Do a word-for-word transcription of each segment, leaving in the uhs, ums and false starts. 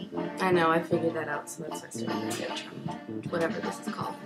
I know, I figured that out, so that's why I started my outro. Whatever this is called.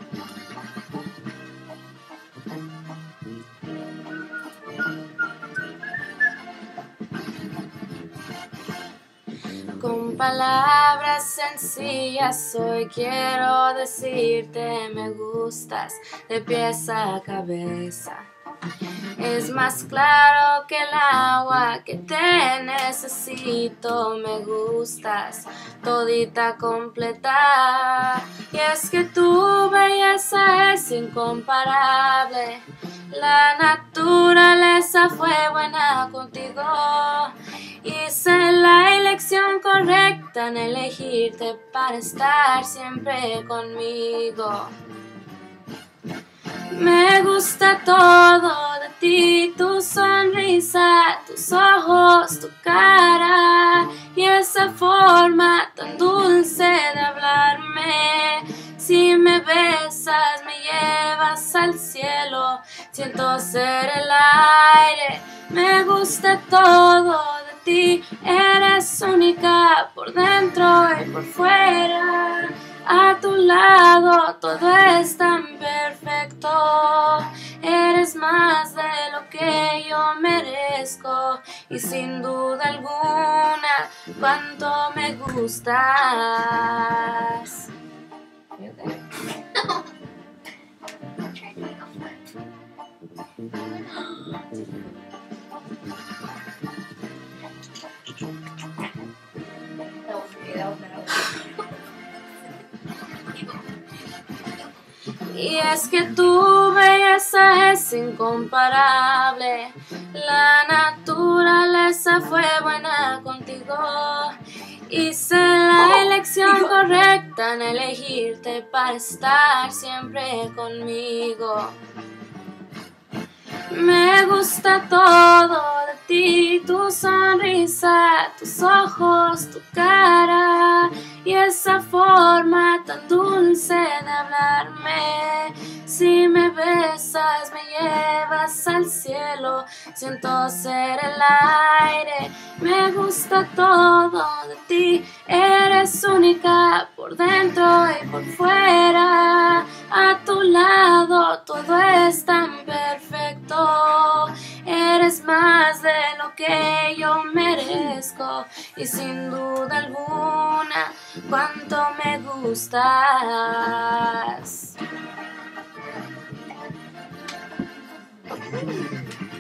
Con palabras sencillas hoy quiero decirte me gustas de pies a cabeza. Es más claro que el agua que te necesito, me gustas todita completa. Y es que tu belleza es incomparable, la naturaleza fue buena contigo. Hice la elección correcta en elegirte para estar siempre conmigo. Me gusta todo de ti, tu sonrisa, tus ojos, tu cara y esa forma tan dulce de hablarme. Si me besas me llevas al cielo, siento ser el aire. Me gusta todo de ti, eres única por dentro y por fuera. A tu lado todo es tan perfecto, eres más de lo que yo merezco y sin duda alguna cuánto me gustas. Y es que tu belleza es incomparable, la naturaleza fue buena contigo. Hice la elección correcta en elegirte para estar siempre conmigo. Me gusta todo de ti, tu sonrisa, tus ojos, tu cara y esa forma tan dulce de hablarme. Si me besas me llevas al cielo, siento ser el aire. Me gusta todo de ti, eres única por dentro y por fuera. A tu lado todo es tan perfecto, eres más de lo que yo merezco y sin duda alguna cuánto me gustas.